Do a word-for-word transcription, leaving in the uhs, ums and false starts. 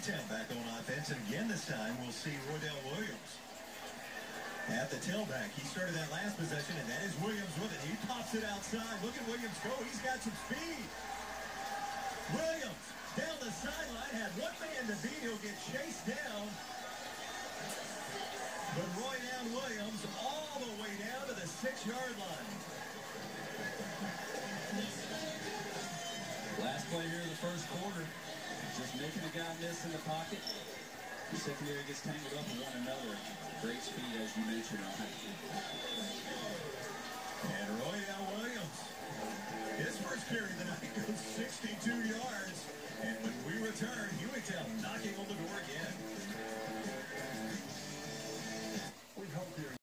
Hueytown back on offense, and again this time we'll see Roydell Williams at the tailback. He started that last possession, and that is Williams with it. He pops it outside. Look at Williams go. He's got some speed. Williams down the sideline, had one man to beat. He'll get chased down. But Roydell Williams all the way down to the six-yard line. Last play here in the first quarter. Just making a guy miss in the pocket. The secondary gets tangled up with one another. Great speed, as you mentioned. And Roydell Williams, his first carry of the night goes sixty-two yards. And when we return, Hueytown knocking on the door again.